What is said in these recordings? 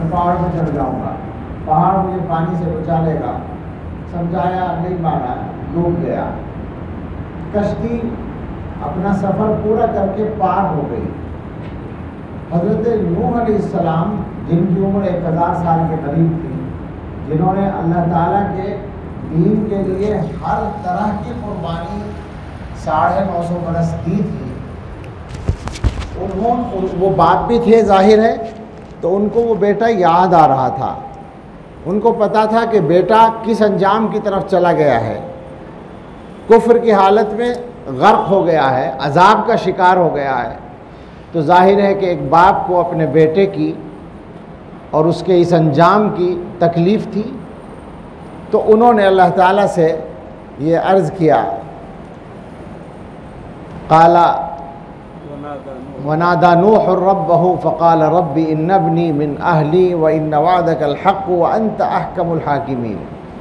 میں پہاڑ پہ چڑھ جاؤں گا، پہاڑ مجھے پانی سے بچا لے گا۔ سمجھایا، نہیں مانا، ڈوب گیا۔ کشتی اپنا سفر پورا کر کے پار ہو گئی۔ حضرت نوح علیہ السلام، جن کی عمر 1000 سال کے قریب تھی، جنہوں نے اللہ تعالیٰ کے دین کے لیے ہر طرح کی قربانی 950 برس دی تھی، وہ باپ بھی تھے ظاہر ہے، تو ان کو وہ بیٹا یاد آ رہا تھا۔ ان کو پتا تھا کہ بیٹا کس انجام کی طرف چلا گیا ہے، کفر کی حالت میں غرق ہو گیا ہے، عذاب کا شکار ہو گیا ہے۔ تو ظاہر ہے کہ ایک باپ کو اپنے بیٹے کی اور اس کے اس انجام کی تکلیف تھی۔ تو انہوں نے اللہ تعالیٰ سے یہ عرض کیا، قال ونادى نوح ربه فقال رب إن ابني من أهلي وإن وعدك الحق وأنت أحكم الحاكمين۔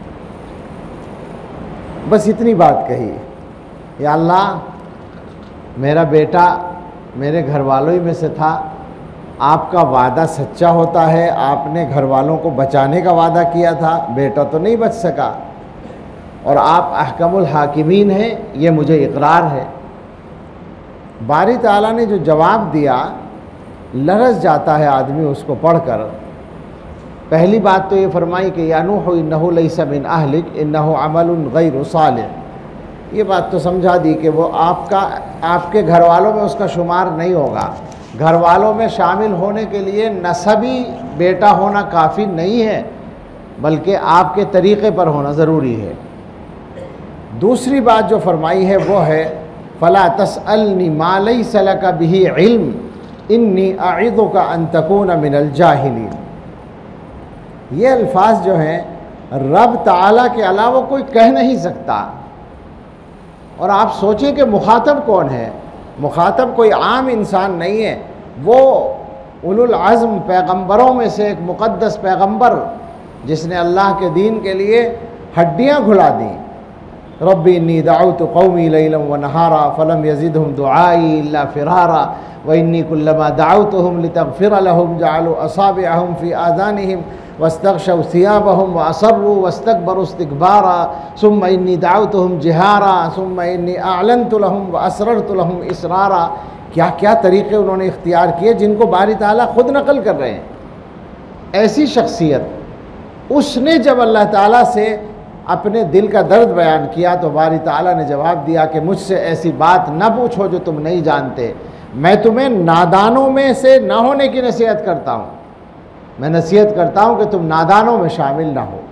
بس اتنی بات کہی، یا اللہ میرا بیٹا میرے گھر والوں ہی میں سے تھا، آپ کا وعدہ سچا ہوتا ہے، آپ نے گھر والوں کو بچانے کا وعدہ کیا تھا، بیٹا تو نہیں بچ سکا، اور آپ احکم الحاکمین ہیں، یہ مجھے اقرار ہے۔ باری تعالیٰ نے جو جواب دیا، لرز جاتا ہے آدمی اس کو پڑھ کر۔ پہلی بات تو یہ فرمائی کہ یا نوح انہ لیس من اہلک انہ عمل غیر صالح، یہ بات تو سمجھا دی کہ وہ آپ کے گھر والوں میں اس کا شمار نہیں ہوگا۔ گھر والوں میں شامل ہونے کے لیے نسبی بیٹا ہونا کافی نہیں ہے، بلکہ آپ کے طریقے پر ہونا ضروری ہے۔ دوسری بات جو فرمائی ہے وہ ہے فَلَا تَسْأَلْنِ مَا لَيْسَ لَكَ بِهِ عِلْمٌ إِنِّي أَعِظُكَ أَن تَكُونَ مِنَ الْجَاهِلِينَ۔ یہ الفاظ جو ہیں رب تعالیٰ کے علاوہ کوئی کہہ نہیں سکتا۔ اور آپ سوچیں کہ مخاطب کون ہے؟ مخاطب کوئی عام انسان نہیں ہے، وہ اولو العزم پیغمبروں میں سے ایک مقدس پیغمبر جس نے اللہ کے دین کے لیے ہڈیاں گھلا دیں۔ رب انی دعوت قومی لیلا ونہارا فلم یزدہم دعائی الا فرارا وانی کلما دعوتہم لتغفر لہم جعلوا اصابعہم فی آذانہم واستغشوا ثیابہم واصروا واستکبروا استکبارا ثم انی دعوتہم جہارا ثم انی اعلنت لہم واسررت لہم اسرارا۔ کیا کیا طریقے انہوں نے اختیار کیے جن کو باری تعالیٰ خود نقل کر رہے ہیں۔ ایسی شخصیت، اس نے جب اللہ تعالیٰ سے اپنے دل کا درد بیان کیا تو باری تعالیٰ نے جواب دیا کہ مجھ سے ایسی بات نہ پوچھو جو تم نہیں جانتے، میں تمہیں نادانوں میں سے نہ ہونے کی نصیحت کرتا ہوں، میں نصیحت کرتا ہوں کہ تم نادانوں میں شامل نہ ہو۔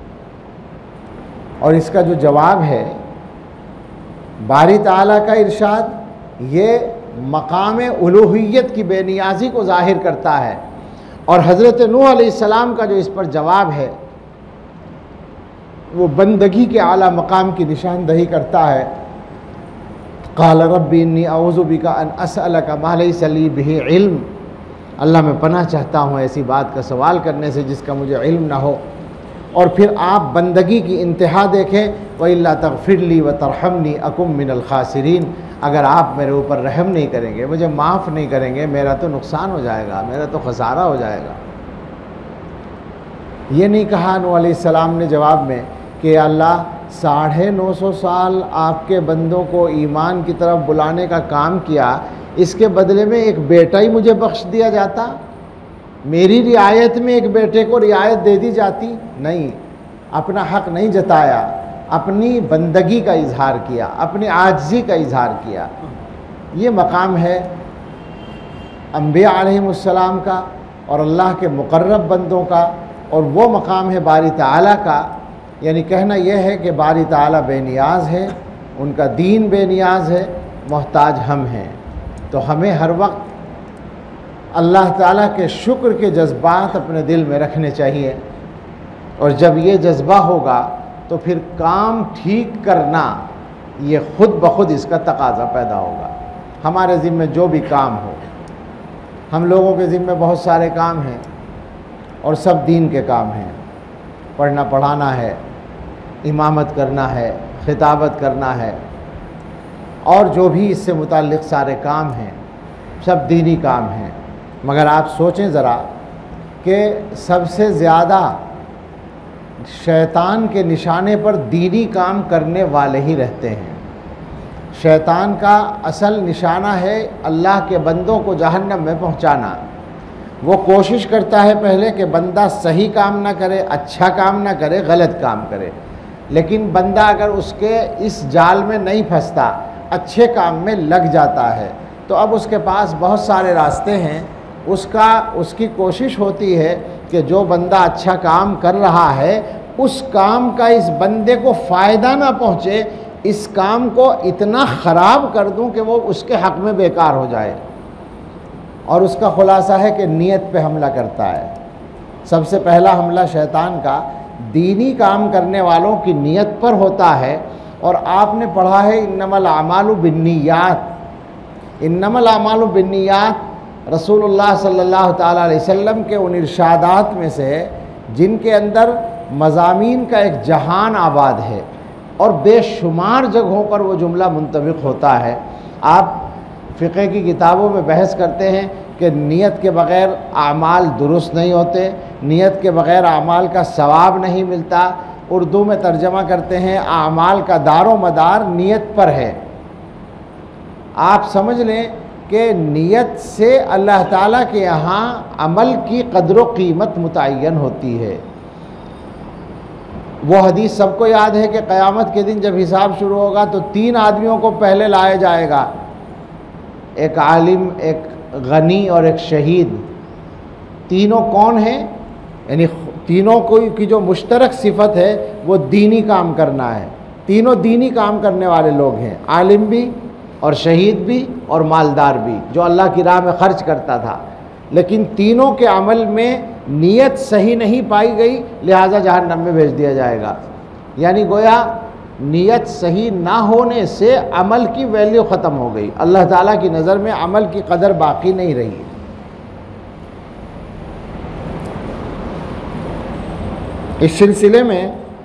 اور اس کا جو جواب ہے باری تعالیٰ کا ارشاد، یہ مقام الوہیت کی بے نیازی کو ظاہر کرتا ہے، اور حضرت نوح علیہ السلام کا جو اس پر جواب ہے وہ بندگی کے اعلیٰ مقام کی نشاندہی کرتا ہے۔ قال رب انی اعوذ بک ان اسألک ما لیس لی بہ علم، اللہ میں پناہ چاہتا ہوں ایسی بات کا سوال کرنے سے جس کا مجھے علم نہ ہو۔ اور پھر آپ بندگی کی انتہا دیکھیں، وَإِلَّا تَغْفِرْ لِي وَتَرْحَمْنِي أَكُن مِّنَ الْخَاسِرِينَ، اگر آپ میرے اوپر رحم نہیں کریں گے، مجھے معاف نہیں کریں گے، میرا تو نقصان ہو جائے گا، میرا تو خسارہ ہو جائے گا۔ یہ نہیں کہا نوح علیہ السلام نے جواب میں کہ اللہ 950 سال آپ کے بندوں کو ایمان کی طرف بلانے کا کام کیا، اس کے بدلے میں ایک بیٹا ہی مجھے بخش دیا جاتا، میری رعایت میں ایک بیٹے کو رعایت دے دی جاتی۔ نہیں، اپنا حق نہیں جتایا، اپنی بندگی کا اظہار کیا، اپنی عاجزی کا اظہار کیا۔ یہ مقام ہے انبیاء علیہم السلام کا اور اللہ کے مقرب بندوں کا، اور وہ مقام ہے باری تعالیٰ کا۔ یعنی کہنا یہ ہے کہ باری تعالیٰ بے نیاز ہے، ان کا دین بے نیاز ہے، محتاج ہم ہیں۔ تو ہمیں ہر وقت اللہ تعالیٰ کے شکر کے جذبات اپنے دل میں رکھنے چاہیے، اور جب یہ جذبہ ہوگا تو پھر کام ٹھیک کرنا یہ خود بخود اس کا تقاضا پیدا ہوگا۔ ہمارے ذمہ جو بھی کام ہو، ہم لوگوں کے ذمہ بہت سارے کام ہیں اور سب دین کے کام ہیں، پڑھنا پڑھانا ہے، امامت کرنا ہے، خطابت کرنا ہے، اور جو بھی اس سے متعلق سارے کام ہیں، سب دینی کام ہیں۔ مگر آپ سوچیں ذرا کہ سب سے زیادہ شیطان کے نشانے پر دینی کام کرنے والے ہی رہتے ہیں۔ شیطان کا اصل نشانہ ہے اللہ کے بندوں کو جہنم میں پہنچانا۔ وہ کوشش کرتا ہے پہلے کہ بندہ صحیح کام نہ کرے، اچھا کام نہ کرے، غلط کام کرے، لیکن بندہ اگر اس کے اس جال میں نہیں پھنستا، اچھے کام میں لگ جاتا ہے، تو اب اس کے پاس بہت سارے راستے ہیں۔ اس کی کوشش ہوتی ہے کہ جو بندہ اچھا کام کر رہا ہے اس کام کا اس بندے کو فائدہ نہ پہنچے، اس کام کو اتنا خراب کر دوں کہ وہ اس کے حق میں بیکار ہو جائے۔ اور اس کا خلاصہ ہے کہ نیت پہ حملہ کرتا ہے۔ سب سے پہلا حملہ شیطان کا دینی کام کرنے والوں کی نیت پر ہوتا ہے۔ اور آپ نے پڑھا ہے انما الاعمال بالنیات۔ انما الاعمال بالنیات رسول اللہ صلی اللہ تعالیٰ علیہ وسلم کے ان ارشادات میں سے جن کے اندر مضامین کا ایک جہان آباد ہے، اور بے شمار جگہوں پر وہ جملہ منطبق ہوتا ہے۔ آپ فقہ کی کتابوں میں بحث کرتے ہیں کہ نیت کے بغیر اعمال درست نہیں ہوتے، نیت کے بغیر اعمال کا ثواب نہیں ملتا۔ اردو میں ترجمہ کرتے ہیں اعمال کا دار و مدار نیت پر ہے۔ آپ سمجھ لیں کہ نیت سے اللہ تعالیٰ کے یہاں عمل کی قدر و قیمت متعین ہوتی ہے۔ وہ حدیث سب کو یاد ہے کہ قیامت کے دن جب حساب شروع ہوگا تو 3 آدمیوں کو پہلے لایا جائے گا، ایک عالم، ایک غنی اور ایک شہید۔ تینوں کون ہیں؟ یعنی تینوں کی جو مشترک صفت ہے وہ دینی کام کرنا ہے۔ تینوں دینی کام کرنے والے لوگ ہیں، عالم بھی اور شہید بھی اور مالدار بھی، جو اللہ کی راہ میں خرچ کرتا تھا۔ لیکن تینوں کے عمل میں نیت صحیح نہیں پائی گئی، لہٰذا جہنم میں بھیج دیا جائے گا۔ یعنی گویا نیت صحیح نہ ہونے سے عمل کی ویلیو ختم ہو گئی، اللہ تعالیٰ کی نظر میں عمل کی قدر باقی نہیں رہی۔ اس سلسلے میں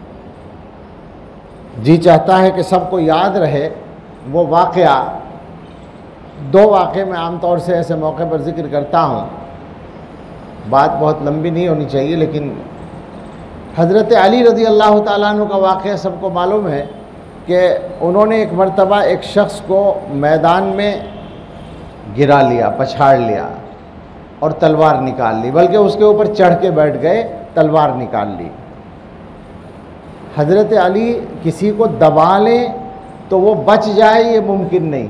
جی چاہتا ہے کہ سب کو یاد رہے وہ واقعہ، 2 واقعے میں عام طور سے ایسے موقع پر ذکر کرتا ہوں، بات بہت لمبی نہیں ہونی چاہیے، لیکن حضرت علی رضی اللہ تعالیٰ عنہ کا واقعہ سب کو معلوم ہے کہ انہوں نے ایک مرتبہ ایک شخص کو میدان میں گرا لیا، پچھاڑ لیا اور تلوار نکال لی، بلکہ اس کے اوپر چڑھ کے بیٹھ گئے، تلوار نکال لی۔ حضرت علی کسی کو دبا لیں تو وہ بچ جائے یہ ممکن نہیں،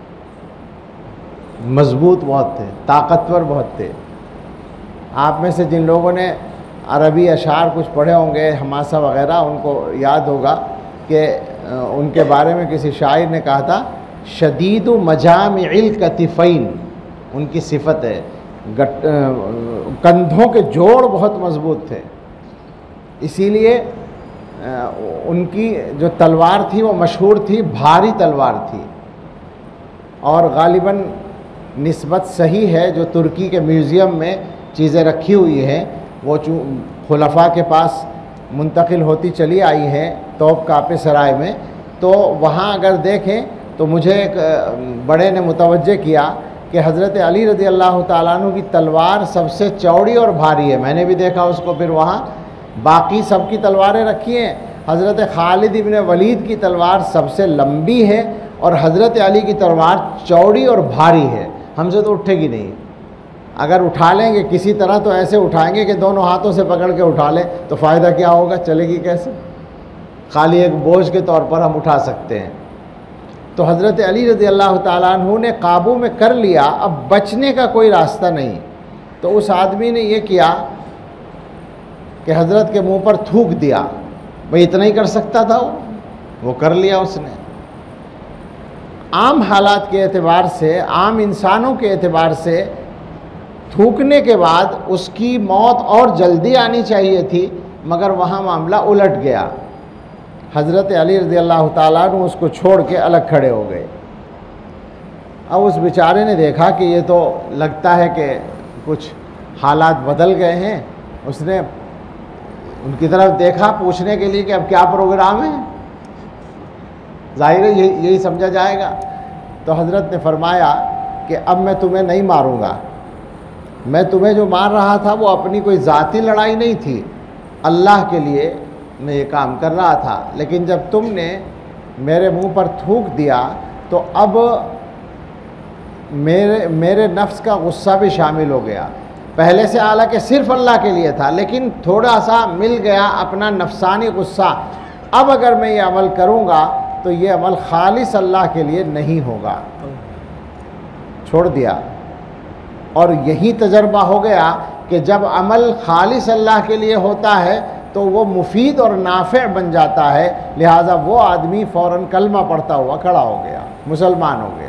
مضبوط بہت تھے، طاقتور بہت تھے۔ آپ میں سے جن لوگوں نے عربی اشعار کچھ پڑھے ہوں گے، حماسہ وغیرہ، ان کو یاد ہوگا کہ ان کے بارے میں کسی شاعر نے کہا تھا شدید مجامع الکتفین، ان کی صفت ہے، کندھوں کے جوڑ بہت مضبوط تھے، اسی لیے ان کی جو تلوار تھی وہ مشہور تھی، بھاری تلوار تھی۔ اور غالباً نسبت صحیح ہے، جو ترکی کے میوزیم میں چیزیں رکھی ہوئی ہیں وہ خلفاء کے پاس منتقل ہوتی چلی آئی ہیں توپ کاپے سرائے میں، تو وہاں اگر دیکھیں تو مجھے ایک بڑے نے متوجہ کیا کہ حضرت علی رضی اللہ تعالیٰ عنہ کی تلوار سب سے چوڑی اور بھاری ہے۔ میں نے بھی دیکھا اس کو، پھر وہاں باقی سب کی تلواریں رکھی ہیں، حضرت خالد ابن ولید کی تلوار سب سے لمبی ہے اور حضرت علی کی تلوار چوڑی اور بھاری ہے، ہم سے تو اٹھے گی نہیں۔ اگر اٹھا لیں گے کسی طرح تو ایسے اٹھائیں گے کہ دونوں ہاتھوں سے پکڑ کے اٹھا لیں تو فائدہ کیا ہوگا، چلے گی کیسے؟ خالی ایک بوجھ کے طور پر ہم اٹھا سکتے ہیں۔ تو حضرت علی رضی اللہ تعالیٰ عنہ نے قابو میں کر لیا، اب بچنے کا کوئی راستہ نہیں۔ تو اس آدمی نے یہ کیا کہ حضرت کے منہ پر تھوک دیا، بھئی اتنا ہی کر سکتا تھا وہ کر لیا اس نے۔ عام حالات کے اعتبار سے، عام انسانوں کے اعتبار سے تھوکنے کے بعد اس کی موت اور جلدی آنی چاہیے تھی، مگر وہاں معاملہ الٹ گیا۔ حضرت علی رضی اللہ تعالیٰ عنہ اس کو چھوڑ کے الگ کھڑے ہو گئے۔ اب اس بیچارے نے دیکھا کہ یہ تو لگتا ہے کہ کچھ حالات بدل گئے ہیں، اس نے ان کی طرف دیکھا پوچھنے کے لیے کہ اب کیا پروگرام ہے، ظاہر ہے یہی سمجھا جائے گا۔ تو حضرت نے فرمایا کہ اب میں تمہیں نہیں ماروں گا، میں تمہیں جو مار رہا تھا وہ اپنی کوئی ذاتی لڑائی نہیں تھی، اللہ کے لیے میں یہ کام کر رہا تھا، لیکن جب تم نے میرے منہ پر تھوک دیا تو اب میرے نفس کا غصہ بھی شامل ہو گیا۔ پہلے سے حالانکہ صرف اللہ کے لیے تھا، لیکن تھوڑا سا مل گیا اپنا نفسانی غصہ۔ اب اگر میں یہ عمل کروں گا تو یہ عمل خالص اللہ کے لیے نہیں ہوگا، چھوڑ دیا۔ اور یہی تجربہ ہو گیا کہ جب عمل خالص اللہ کے لیے ہوتا ہے تو وہ مفید اور نافع بن جاتا ہے، لہٰذا وہ آدمی فوراً کلمہ پڑھتا ہوا کھڑا ہو گیا، مسلمان ہو گیا۔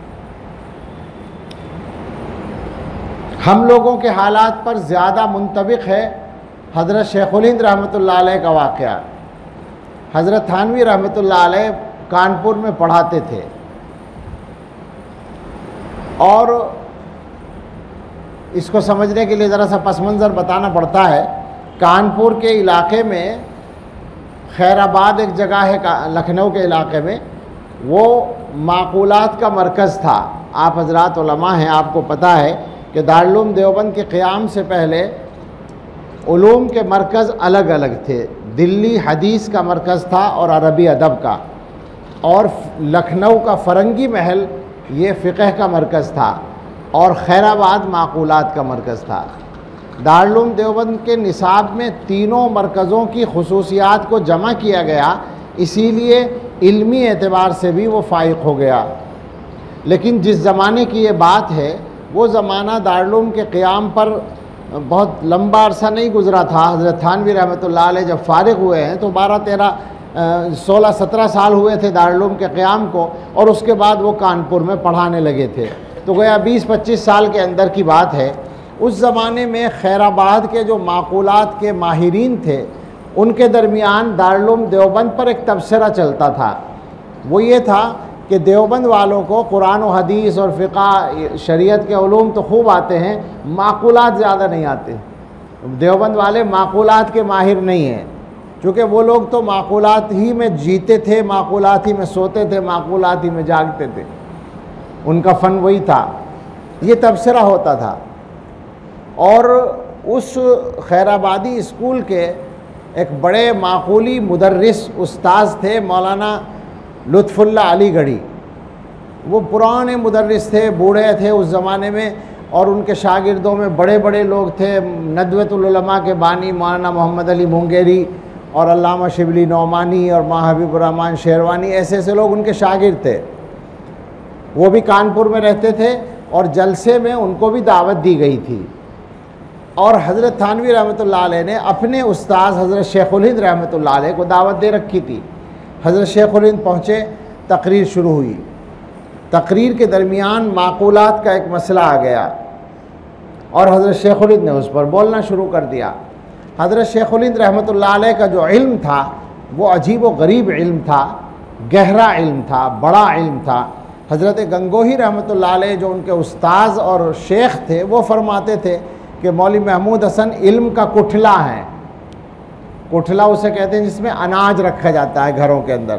ہم لوگوں کے حالات پر زیادہ منطبق ہے حضرت شیخ الہند رحمۃ اللہ علیہ کا واقعہ۔ حضرت تھانوی رحمۃ اللہ علیہ کانپور میں پڑھاتے تھے، اور اس کو سمجھنے کے لیے ذرا سا پس منظر بتانا پڑتا ہے۔ کانپور کے علاقے میں خیر آباد ایک جگہ ہے لکھنؤ کے علاقے میں، وہ معقولات کا مرکز تھا۔ آپ حضرات علماء ہیں، آپ کو پتہ ہے کہ دارالعلوم دیوبند کے قیام سے پہلے علوم کے مرکز الگ الگ تھے۔ دلی حدیث کا مرکز تھا اور عربی ادب کا، اور لکھنؤ کا فرنگی محل یہ فقہ کا مرکز تھا، اور خیر آباد معقولات کا مرکز تھا۔ دارالعلوم دیوبند کے نصاب میں تینوں مرکزوں کی خصوصیات کو جمع کیا گیا، اسی لیے علمی اعتبار سے بھی وہ فائق ہو گیا۔ لیکن جس زمانے کی یہ بات ہے وہ زمانہ دارالعلوم کے قیام پر بہت لمبا عرصہ نہیں گزرا تھا۔ حضرت تھانوی رحمۃ اللہ علیہ جب فارغ ہوئے ہیں تو 16-17 سال ہوئے تھے دارالعلوم کے قیام کو، اور اس کے بعد وہ کانپور میں پڑھانے لگے تھے، تو گویا 20-25 سال کے اندر کی بات ہے۔ اس زمانے میں خیر آباد کے جو معقولات کے ماہرین تھے ان کے درمیان دارالعلوم دیوبند پر ایک تبصرہ چلتا تھا۔ وہ یہ تھا کہ دیوبند والوں کو قرآن و حدیث اور فقہ شریعت کے علوم تو خوب آتے ہیں، معقولات زیادہ نہیں آتے۔ دیوبند والے معقولات کے ماہر نہیں ہیں، چونکہ وہ لوگ تو معقولات ہی میں جیتے تھے، معقولات ہی میں سوتے تھے، معقولات ہی میں جاگتے تھے، ان کا فن وہی تھا۔ یہ تبصرہ ہوتا تھا، اور اس خیر آبادی اسکول کے ایک بڑے معقولی مدرس استاذ تھے مولانا لطف اللہ علی گڑھی۔ وہ پرانے مدرس تھے، بوڑھے تھے اس زمانے میں، اور ان کے شاگردوں میں بڑے بڑے لوگ تھے۔ ندوۃ العلماء کے بانی مولانا محمد علی مونگیری اور علامہ شبلی نعمانی اور ماں حبیب الرحمن شیروانی، ایسے ایسے لوگ ان کے شاگرد تھے۔ وہ بھی کانپور میں رہتے تھے، اور جلسے میں ان کو بھی دعوت دی گئی تھی، اور حضرت تھانوی رحمۃ اللہ علیہ نے اپنے استاذ حضرت شیخ الہند رحمۃ اللہ علیہ کو دعوت دے رکھی تھی۔ حضرت شیخ الہند پہنچے، تقریر شروع ہوئی۔ تقریر کے درمیان معقولات کا ایک مسئلہ آ گیا، اور حضرت شیخ الہند نے اس پر بولنا شروع کر دیا۔ حضرت شیخ الہند رحمۃ اللہ علیہ کا جو علم تھا وہ عجیب و غریب علم تھا، گہرا علم تھا، بڑا علم تھا۔ حضرت گنگوہی رحمۃ اللہ علیہ جو ان کے استاذ اور شیخ تھے، وہ فرماتے تھے کہ مولوی محمود حسن علم کا کٹھلا ہے۔ کٹھلا اسے کہتے ہیں جس میں اناج رکھا جاتا ہے گھروں کے اندر،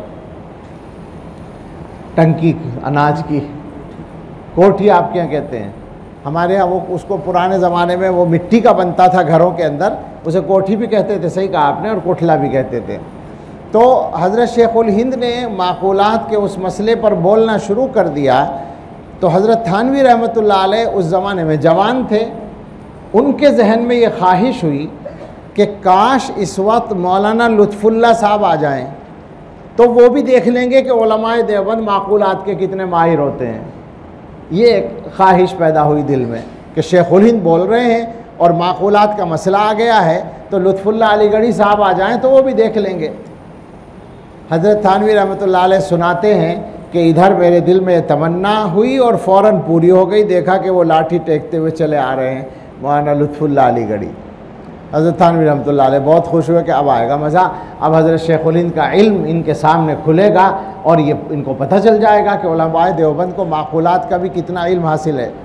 ٹنکی اناج کی، کوٹھی آپ کے یہاں کہتے ہیں، ہمارے یہاں وہ اس کو پرانے زمانے میں وہ مٹی کا بنتا تھا گھروں کے اندر، اسے کوٹھی بھی کہتے تھے، صحیح کہا آپ نے، اور کٹھلا بھی کہتے تھے۔ تو حضرت شیخ الہند نے معقولات کے اس مسئلے پر بولنا شروع کر دیا، تو حضرت تھانوی رحمۃ اللہ علیہ اس زمانے میں جوان تھے، ان کے ذہن میں یہ خواہش ہوئی کہ کاش اس وقت مولانا لطف اللہ صاحب آ جائیں تو وہ بھی دیکھ لیں گے کہ علماء دیوبند معقولات کے کتنے ماہر ہوتے ہیں۔ یہ ایک خواہش پیدا ہوئی دل میں کہ شیخ الہند بول رہے ہیں اور معقولات کا مسئلہ آ گیا ہے، تو لطف اللہ علی گڑھی صاحب آ جائیں تو وہ بھی دیکھ لیں گے۔ حضرت تھانوی رحمۃ اللہ علیہ سناتے ہیں کہ ادھر میرے دل میں تمنا ہوئی اور فوراً پوری ہو گئی، دیکھا کہ وہ لاٹھی ٹیکتے ہوئے چلے آ رہے ہیں مولانا لطف اللہ علی گڑھی۔ حضرت تھانوی رحمۃ اللہ علیہ بہت خوش ہوئے کہ اب آئے گا مزہ، اب حضرت شیخ الہند کا علم ان کے سامنے کھلے گا، اور یہ ان کو پتہ چل جائے گا کہ علماء دیوبند کو معقولات کا بھی کتنا علم حاصل ہے۔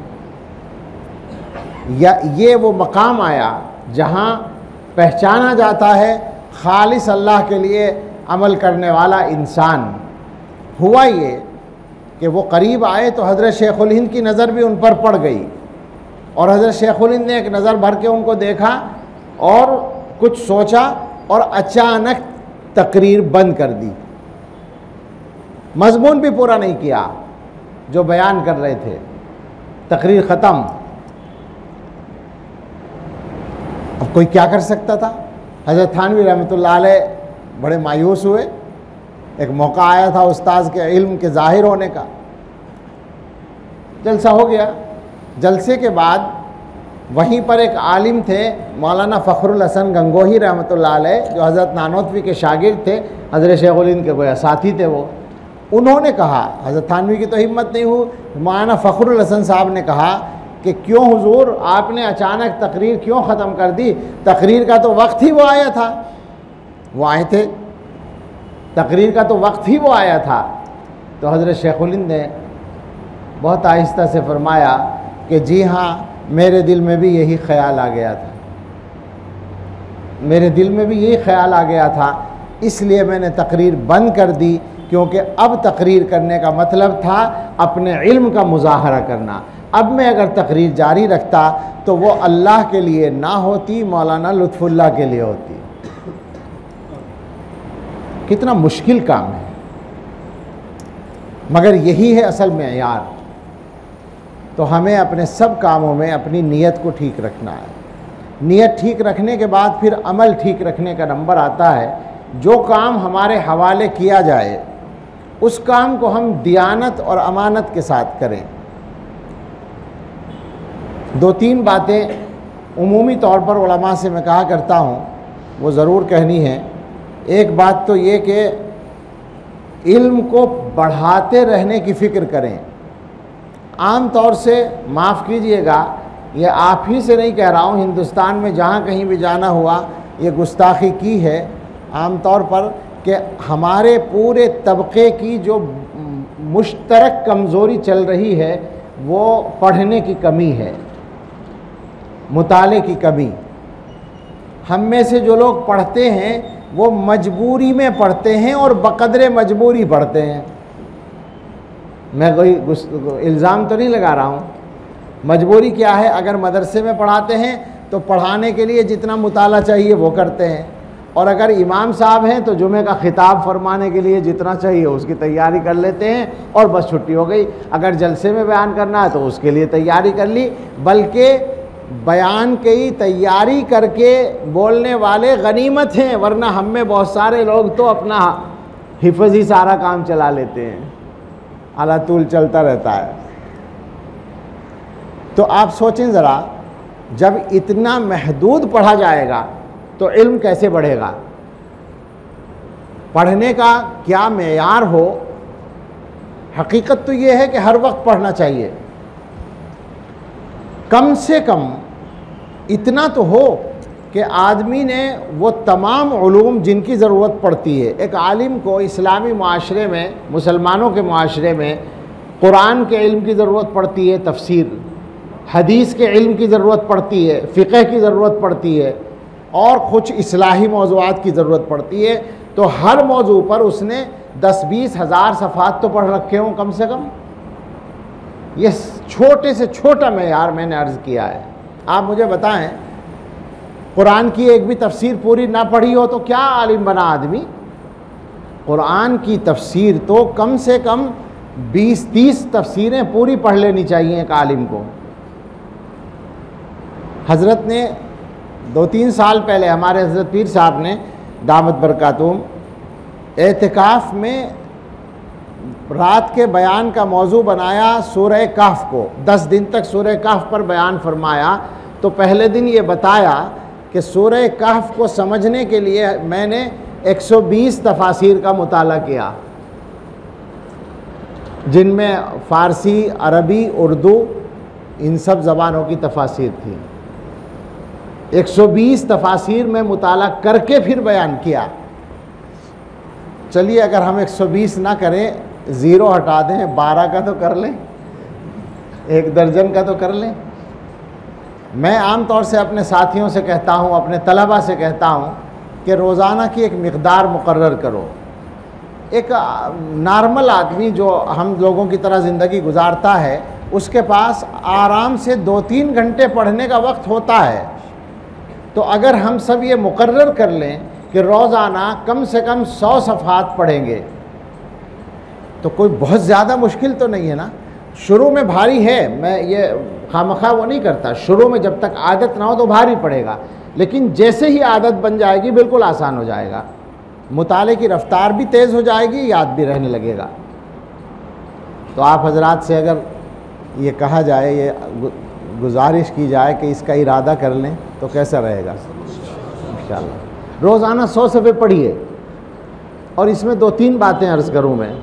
یہ وہ مقام آیا جہاں پہچانا جاتا ہے خالص اللہ کے لیے عمل کرنے والا انسان۔ ہوا یہ کہ وہ قریب آئے تو حضرت شیخ الہند کی نظر بھی ان پر پڑ گئی، اور حضرت شیخ الہند نے ایک نظر بھر کے ان کو دیکھا اور کچھ سوچا اور اچانک تقریر بند کر دی، مضمون بھی پورا نہیں کیا جو بیان کر رہے تھے، تقریر ختم۔ اب کوئی کیا کر سکتا تھا؟ حضرت تھانوی رحمۃ اللہ علیہ بڑے مایوس ہوئے، ایک موقع آیا تھا استاذ کے علم کے ظاہر ہونے کا، جلسہ ہو گیا۔ جلسے کے بعد وہیں پر ایک عالم تھے مولانا فخر الحسن گنگوہی رحمۃ اللہ علیہ، جو حضرت نانوتوی کے شاگرد تھے، حضرت شیخ الہند کے گویا ساتھی تھے وہ، انہوں نے کہا، حضرت تھانوی کی تو ہمت نہیں ہوئی، مولانا فخر الحسن صاحب نے کہا کہ کیوں حضور آپ نے اچانک تقریر کیوں ختم کر دی؟ تقریر کا تو وقت ہی وہ آیا تھا، وہ آئے تھے، تقریر کا تو وقت ہی وہ آیا تھا۔ تو حضرت شیخ الہند نے بہت آہستہ سے فرمایا کہ جی ہاں، میرے دل میں بھی یہی خیال آ گیا تھا، میرے دل میں بھی یہی خیال آ گیا تھا، اس لیے میں نے تقریر بند کر دی، کیونکہ اب تقریر کرنے کا مطلب تھا اپنے علم کا مظاہرہ کرنا۔ اب میں اگر تقریر جاری رکھتا تو وہ اللہ کے لیے نہ ہوتی، مولانا لطف اللہ کے لیے ہوتی۔ کتنا مشکل کام ہے، مگر یہی ہے اصل معیار۔ تو ہمیں اپنے سب کاموں میں اپنی نیت کو ٹھیک رکھنا ہے، نیت ٹھیک رکھنے کے بعد پھر عمل ٹھیک رکھنے کا نمبر آتا ہے۔ جو کام ہمارے حوالے کیا جائے اس کام کو ہم دیانت اور امانت کے ساتھ کریں۔ دو تین باتیں عمومی طور پر علماء سے میں کہا کرتا ہوں، وہ ضرور کہنی ہے۔ ایک بات تو یہ کہ علم کو بڑھاتے رہنے کی فکر کریں۔ عام طور سے معاف کیجئے گا، یہ آپ ہی سے نہیں کہہ رہا ہوں، ہندوستان میں جہاں کہیں بھی جانا ہوا یہ گستاخی کی ہے عام طور پر، کہ ہمارے پورے طبقے کی جو مشترک کمزوری چل رہی ہے وہ پڑھنے کی کمی ہے، مطالعے کی کمی۔ ہم میں سے جو لوگ پڑھتے ہیں وہ مجبوری میں پڑھتے ہیں اور بقدر مجبوری پڑھتے ہیں۔ میں کوئی الزام تو نہیں لگا رہا ہوں۔ مجبوری کیا ہے؟ اگر مدرسے میں پڑھاتے ہیں تو پڑھانے کے لیے جتنا مطالعہ چاہیے وہ کرتے ہیں، اور اگر امام صاحب ہیں تو جمعے کا خطاب فرمانے کے لیے جتنا چاہیے اس کی تیاری کر لیتے ہیں اور بس چھٹی ہو گئی۔ اگر جلسے میں بیان کرنا ہے تو اس کے لیے تیاری کر لی، بلکہ بیان کی تیاری کر کے بولنے والے غنیمت ہیں، ورنہ ہم میں بہت سارے لوگ تو اپنا حفظ ہی سارا کام چلا لیتے ہیں، على طول چلتا رہتا ہے۔ تو آپ سوچیں ذرا، جب اتنا محدود پڑھا جائے گا تو علم کیسے بڑھے گا؟ پڑھنے کا کیا معیار ہو؟ حقیقت تو یہ ہے کہ ہر وقت پڑھنا چاہیے، کم سے کم اتنا تو ہو کہ آدمی نے وہ تمام علوم جن کی ضرورت پڑتی ہے۔ ایک عالم کو اسلامی معاشرے میں، مسلمانوں کے معاشرے میں قرآن کے علم کی ضرورت پڑتی ہے، تفسیر، حدیث کے علم کی ضرورت پڑتی ہے، فقہ کی ضرورت پڑتی ہے، اور کچھ اصلاحی موضوعات کی ضرورت پڑتی ہے۔ تو ہر موضوع پر اس نے 10-20 ہزار صفحات تو پڑھ رکھے ہوں کم سے کم۔ یہ چھوٹے سے چھوٹا معیار میں نے عرض کیا ہے۔ آپ مجھے بتائیں، قرآن کی ایک بھی تفسیر پوری نہ پڑھی ہو تو کیا عالم بنا آدمی؟ قرآن کی تفسیر تو کم سے کم 20-30 تفسیریں پوری پڑھ لینی چاہیے ایک عالم کو۔ حضرت نے 2-3 سال پہلے ہمارے حضرت پیر صاحب نے دامت برکاتہم اعتکاف میں رات کے بیان کا موضوع بنایا سورہ کہف کو، 10 دن تک سورہ کہف پر بیان فرمایا۔ تو پہلے دن یہ بتایا کہ سورہ کہف کو سمجھنے کے لیے میں نے 120 تفاسیر کا مطالعہ کیا، جن میں فارسی، عربی، اردو، ان سب زبانوں کی تفاسیر تھی۔ 120 تفاسیر میں مطالعہ کر کے پھر بیان کیا۔ چلیے اگر ہم 120 نہ کریں، 0 ہٹا دیں، 12 کا تو کر لیں، 1 درجن کا تو کر لیں۔ میں عام طور سے اپنے ساتھیوں سے کہتا ہوں، اپنے طلبہ سے کہتا ہوں کہ روزانہ کی ایک مقدار مقرر کرو۔ ایک نارمل آدمی جو ہم لوگوں کی طرح زندگی گزارتا ہے، اس کے پاس آرام سے 2-3 گھنٹے پڑھنے کا وقت ہوتا ہے. تو اگر ہم سب یہ مقرر کر لیں کہ روزانہ کم سے کم 100 صفحات پڑھیں گے تو کوئی بہت زیادہ مشکل تو نہیں ہے نا. شروع میں بھاری ہے، میں یہ خامخواہ وہ نہیں کرتا، شروع میں جب تک عادت نہ ہو تو بھاری پڑے گا، لیکن جیسے ہی عادت بن جائے گی بالکل آسان ہو جائے گا. مطالعے کی رفتار بھی تیز ہو جائے گی، یاد بھی رہنے لگے گا. تو آپ حضرات سے اگر یہ کہا جائے، یہ گزارش کی جائے کہ اس کا ارادہ کر لیں تو کیسا رہے گا؟ انشاءاللہ روزانہ 100 صفحے پڑھیے. اور اس میں 2-3 باتیں عرض کروں میں.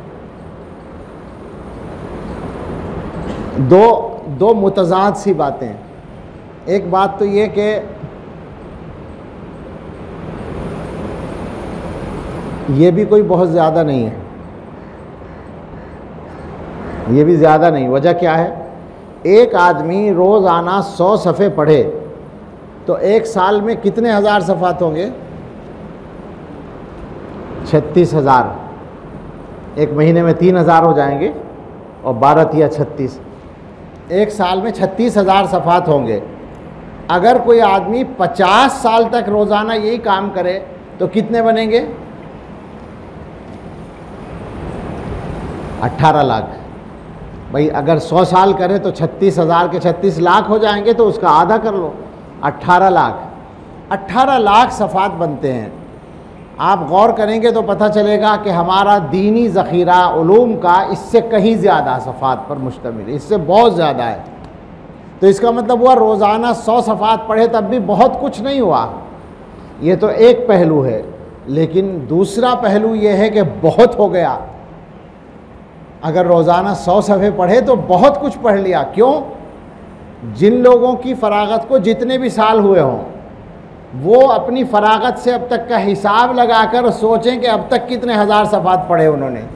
دو متضاد سی باتیں. ایک بات تو یہ کہ یہ بھی کوئی بہت زیادہ نہیں ہے، یہ بھی زیادہ نہیں. وجہ کیا ہے؟ ایک آدمی روزانہ 100 صفحے پڑھے تو 1 سال میں کتنے ہزار صفحات ہوں گے؟ 36,000. ایک مہینے میں 3,000 ہو جائیں گے اور 12 یا 36، 1 سال میں 36,000 صفحات ہوں گے. اگر کوئی آدمی 50 سال تک روزانہ یہی کام کرے تو کتنے بنیں گے؟ 18 لاکھ. بھئی اگر 100 سال کرے تو 36,000 کے 36 لاکھ ہو جائیں گے، تو اس کا آدھا کر لو، 18 لاکھ. 18 لاکھ صفحات بنتے ہیں. آپ غور کریں گے تو پتہ چلے گا کہ ہمارا دینی ذخیرہ علوم کا اس سے کہیں زیادہ صفحات پر مشتمل ہے، اس سے بہت زیادہ ہے. تو اس کا مطلب ہوا روزانہ 100 صفحات پڑھے تب بھی بہت کچھ نہیں ہوا. یہ تو ایک پہلو ہے. لیکن دوسرا پہلو یہ ہے کہ بہت ہو گیا. اگر روزانہ 100 صفحے پڑھے تو بہت کچھ پڑھ لیا. کیوں؟ جن لوگوں کی فراغت کو جتنے بھی سال ہوئے ہوں، وہ اپنی فراغت سے اب تک کا حساب لگا کر سوچیں کہ اب تک کتنے ہزار صفحات پڑھے انہوں نے.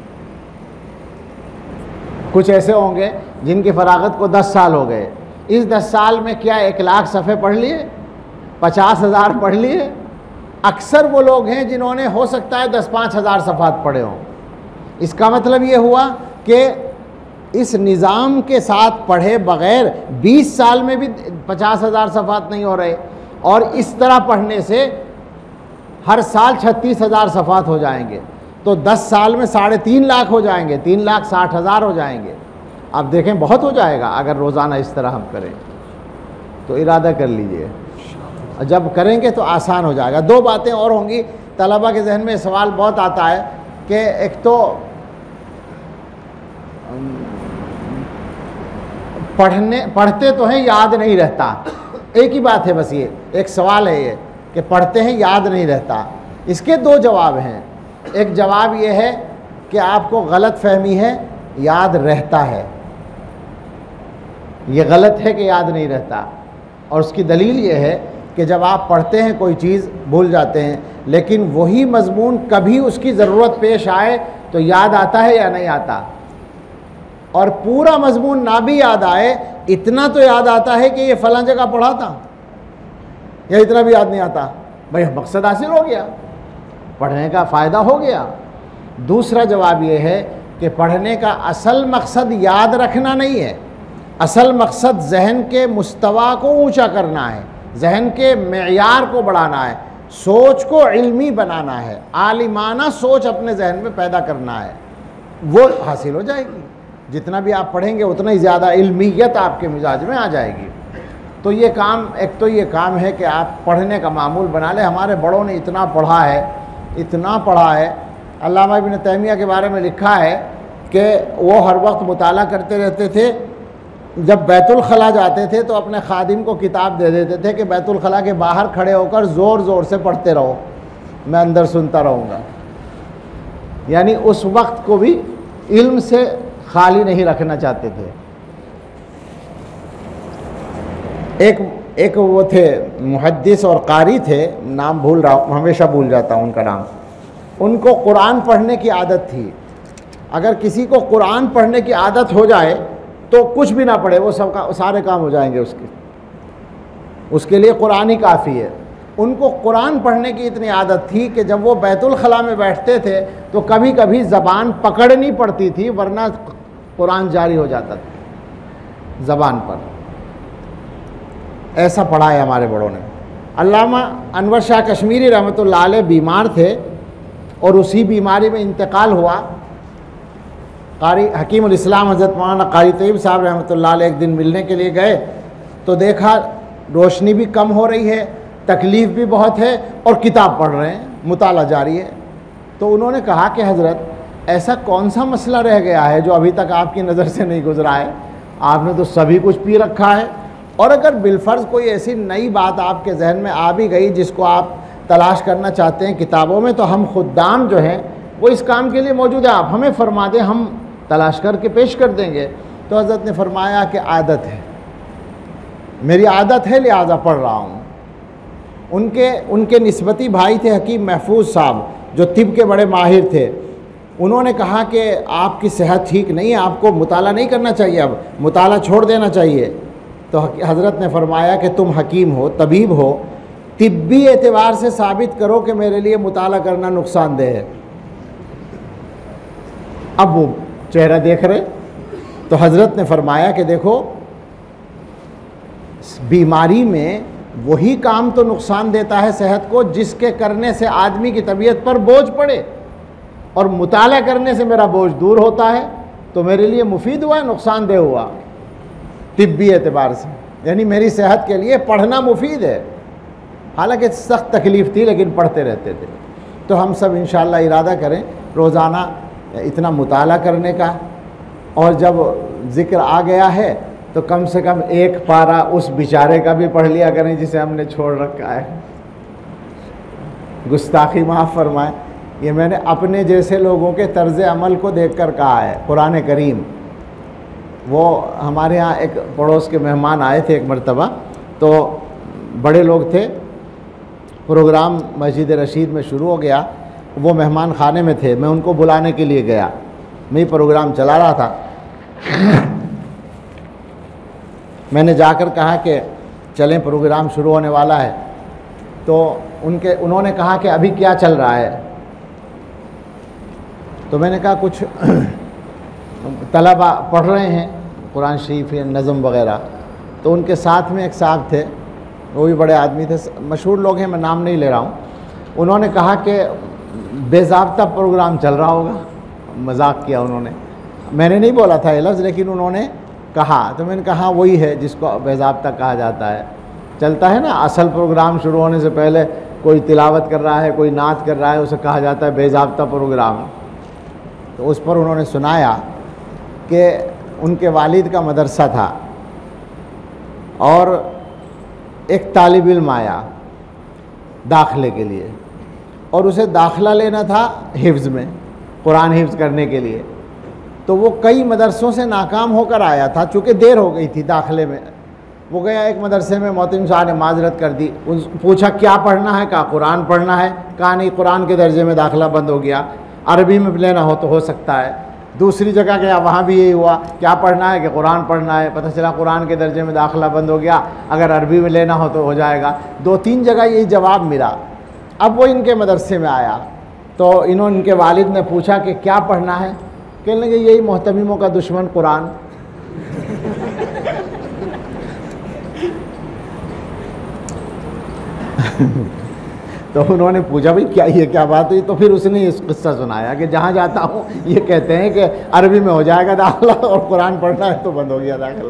کچھ ایسے ہوں گے جن کی فراغت کو 10 سال ہو گئے. اس 10 سال میں کیا 1 لاکھ صفحے پڑھ لیے؟ 50,000 پڑھ لیے؟ اکثر وہ لوگ ہیں جنہوں نے ہو سکتا ہے 10-5 ہزار صفحات پڑھے ہوں. اس کا مطلب یہ ہوا کہ اس نظام کے ساتھ پڑھے بغیر 20 سال میں بھی 50,000 صفحات نہیں ہو رہے، اور اس طرح پڑھنے سے ہر سال 36,000 صفحات ہو جائیں گے. تو 10 سال میں 3.5 لاکھ ہو جائیں گے، 3,60,000 ہو جائیں گے. آپ دیکھیں بہت ہو جائے گا اگر روزانہ اس طرح ہم کریں. تو ارادہ کر لیجئے، جب کریں گے تو آسان ہو جائے گا. 2 باتیں اور ہوں گی. طلبہ کے ذہن میں سوال بہت آتا ہے کہ ایک تو پڑھتے تو ہیں، یاد نہیں رہتا. ایک ہی بات ہے بس، یہ ایک سوال ہے یہ کہ پڑھتے ہیں یاد نہیں رہتا. اس کے 2 جواب ہیں. ایک جواب یہ ہے کہ آپ کو غلط فہمی ہے، یاد رہتا ہے. یہ غلط ہے کہ یاد نہیں رہتا. اور اس کی دلیل یہ ہے کہ جب آپ پڑھتے ہیں کوئی چیز بھول جاتے ہیں، لیکن وہی مضمون کبھی اس کی ضرورت پیش آئے تو یاد آتا ہے یا نہیں آتا؟ اور پورا مضمون نہ بھی یاد آئے، اتنا تو یاد آتا ہے کہ یہ فلاں جگہ پڑھا تھا، یا اتنا بھی یاد نہیں آتا؟ بھئی مقصد حاصل ہو گیا، پڑھنے کا فائدہ ہو گیا. دوسرا جواب یہ ہے کہ پڑھنے کا اصل مقصد یاد رکھنا نہیں ہے. اصل مقصد ذہن کے مستوی کو اونچا کرنا ہے، ذہن کے معیار کو بڑھانا ہے، سوچ کو علمی بنانا ہے، عالمانہ سوچ اپنے ذہن میں پیدا کرنا ہے. وہ حاصل ہو جائے گی. جتنا بھی آپ پڑھیں گے اتنا ہی زیادہ علمیت آپ کے مزاج میں آ جائے گی. تو یہ کام، ایک تو یہ کام ہے کہ آپ پڑھنے کا معمول بنا لیں. ہمارے بڑوں نے اتنا پڑھا ہے، اتنا پڑھا ہے. علامہ ابن تیمیہ کے بارے میں لکھا ہے کہ وہ ہر وقت مطالعہ کرتے رہتے تھے. جب بیت الخلاء جاتے تھے تو اپنے خادم کو کتاب دے دیتے تھے کہ بیت الخلاء کے باہر کھڑے ہو کر زور زور سے پڑھتے رہو، میں اندر سنتا رہوں گا. یعنی اس وقت کو بھی علم سے خالی نہیں رکھنا چاہتے تھے. ایک وہ تھے محدث اور قاری تھے، نام بھول رہا ہوں، ہمیشہ بھول جاتا ہوں ان کا نام. ان کو قرآن پڑھنے کی عادت تھی. اگر کسی کو قرآن پڑھنے کی عادت ہو جائے تو کچھ بھی نہ پڑھے، وہ سارے کام ہو جائیں گے اس کے لیے قرآن ہی کافی ہے. ان کو قرآن پڑھنے کی اتنی عادت تھی کہ جب وہ بیت الخلاء میں بیٹھتے تھے تو کبھی کبھی زبان پکڑنی پڑتی تھی، ورنہ قرآن جاری ہو جاتا تھا. زبان پر. ایسا پڑھا ہے ہمارے بڑوں نے. علامہ انور شاہ کشمیری رحمۃ اللہ علیہ بیمار تھے اور اسی بیماری میں انتقال ہوا. قاری حکیم الاسلام حضرت مولانا قاری طیب صاحب رحمۃ اللہ علیہ ایک دن ملنے کے لیے گئے تو دیکھا روشنی بھی کم ہو رہی ہے, تکلیف بھی بہت ہے اور کتاب پڑھ رہے ہیں, مطالعہ جاری ہے. تو انہوں نے کہا کہ حضرت ایسا کون سا مسئلہ رہ گیا ہے جو ابھی تک آپ کی نظر سے نہیں گزرا ہے؟ آپ نے تو سبھی کچھ پی رکھا ہے, اور اگر بالفرض کوئی ایسی نئی بات آپ کے ذہن میں آ بھی گئی جس کو آپ تلاش کرنا چاہتے ہیں کتابوں میں, تو ہم خدام جو ہیں وہ اس کام کے لیے موجود ہیں, آپ ہمیں فرما دیں, ہم تلاش کر کے پیش کر دیں گے. تو حضرت نے فرمایا کہ عادت ہے, میری عادت ہے لہٰذا پڑھ رہا ہوں. ان کے نسبتی بھائی تھے حکیم محفوظ صاحب جو طب کے بڑے ماہر تھے. انہوں نے کہا کہ آپ کی صحت ٹھیک نہیں ہے, آپ کو مطالعہ نہیں کرنا چاہیے, اب مطالعہ چھوڑ دینا چاہیے. تو حضرت نے فرمایا کہ تم حکیم ہو, طبیب ہو, طبی اعتبار سے ثابت کرو کہ میرے لیے مطالعہ کرنا نقصان دہ ہے. اب وہ چہرہ دیکھ رہے تو حضرت نے فرمایا کہ دیکھو بیماری میں وہی کام تو نقصان دیتا ہے صحت کو جس کے کرنے سے آدمی کی طبیعت پر بوجھ پڑے, اور مطالعہ کرنے سے میرا بوجھ دور ہوتا ہے, تو میرے لیے مفید ہوا, نقصان دہ ہوا طبی اعتبار سے. یعنی میری صحت کے لیے پڑھنا مفید ہے, حالانکہ سخت تکلیف تھی لیکن پڑھتے رہتے تھے. تو ہم سب انشاءاللہ ارادہ کریں روزانہ اتنا مطالعہ کرنے کا, اور جب ذکر آ گیا ہے تو کم سے کم ایک پارہ اس بیچارے کا بھی پڑھ لیا کریں جسے ہم نے چھوڑ رکھا ہے. گستاخی معاف فرمائیں, یہ میں نے اپنے جیسے لوگوں کے طرز عمل کو دیکھ کر کہا ہے. قرآن کریم, وہ ہمارے ہاں ایک پڑوس کے مہمان آئے تھے ایک مرتبہ, تو بڑے لوگ تھے, پروگرام مسجد رشید میں شروع ہو گیا, وہ مہمان خانے میں تھے, میں ان کو بلانے کے لیے گیا, میں پروگرام چلا رہا تھا. میں نے جا کر کہا کہ چلیں پروگرام شروع ہونے والا ہے. تو انہوں نے کہا کہ ابھی کیا چل رہا ہے؟ تو میں نے کہا کچھ طلبہ پڑھ رہے ہیں قرآن شریف یا نظم وغیرہ. تو ان کے ساتھ میں ایک صاحب تھے, وہ بھی بڑے آدمی تھے, مشہور لوگ ہیں, میں نام نہیں لے رہا ہوں. انہوں نے کہا کہ بے ضابطہ پروگرام چل رہا ہوگا. مذاق کیا انہوں نے, میں نے نہیں بولا تھا یہ لفظ, لیکن انہوں نے کہا. تو میں نے کہا وہی ہے جس کو بے ضابطہ کہا جاتا ہے. چلتا ہے نا, اصل پروگرام شروع ہونے سے پہلے کوئی تلاوت کر رہا ہے, کوئی نعت کر رہا ہے, اسے کہا جاتا ہے بے ضابطہ پروگرام. تو اس پر انہوں نے سنایا کہ ان کے والد کا مدرسہ تھا اور ایک طالب علم آیا داخلے کے لیے, اور اسے داخلہ لینا تھا حفظ میں, قرآن حفظ کرنے کے لیے. تو وہ کئی مدرسوں سے ناکام ہو کر آیا تھا, چونکہ دیر ہو گئی تھی داخلے میں. وہ گیا ایک مدرسے میں, محترم صاحب نے معذرت کر دی, پوچھا کیا پڑھنا ہے؟ کہا قرآن پڑھنا ہے. کہا نہیں, قرآن کے درجے میں داخلہ بند ہو گیا, عربی میں لینا ہو تو ہو سکتا ہے. دوسری جگہ گیا, وہاں بھی یہی ہوا, کیا پڑھنا ہے؟ کہ قرآن پڑھنا ہے. پتہ چلا قرآن کے درجے میں داخلہ بند ہو گیا, اگر عربی میں لینا ہو تو ہو جائے گا. 2-3 جگہ یہی جواب ملا. اب وہ ان کے مدرسے میں آیا تو ان کے والد نے پوچھا کہ کیا پڑھنا ہے؟ کہنے لگے یہی محتمموں کا دشمن قرآن. تو انہوں نے پوچھا بھئی کیا بات ہوئی؟ تو پھر اس نے اس قصہ سنایا کہ جہاں جاتا ہوں یہ کہتے ہیں کہ عربی میں ہو جائے گا داخلہ اور قرآن پڑھنا ہے تو بند ہو گیا داخلہ.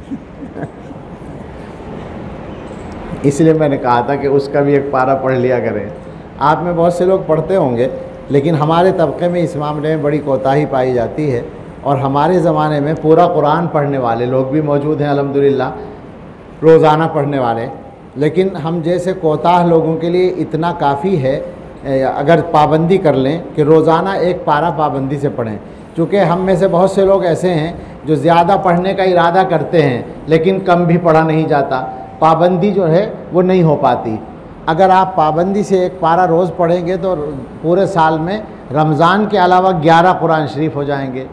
اس لیے میں نے کہا تھا کہ اس کا بھی ایک پارہ پڑھ لیا کریں. آپ میں بہت سے لوگ پڑھتے ہوں گے, لیکن ہمارے طبقے میں اس معاملے میں بڑی کوتاہی پائی جاتی ہے, اور ہمارے زمانے میں پورا قرآن پڑھنے والے لوگ بھی موجود ہیں الحمدللہ, روزانہ پڑھنے والے. لیکن ہم جیسے کوتاہ لوگوں کے لیے اتنا کافی ہے اگر پابندی کر لیں کہ روزانہ ایک پارہ پابندی سے پڑھیں. چونکہ ہم میں سے بہت سے لوگ ایسے ہیں جو زیادہ پڑھنے کا ارادہ کرتے ہیں لیکن کم بھی پڑھا نہیں جاتا, پابندی جو ہے وہ نہیں ہو پاتی. اگر آپ پابندی سے ایک پارہ روز پڑھیں گے تو پورے سال میں رمضان کے علاوہ 11 قرآن شریف ہو جائیں گے,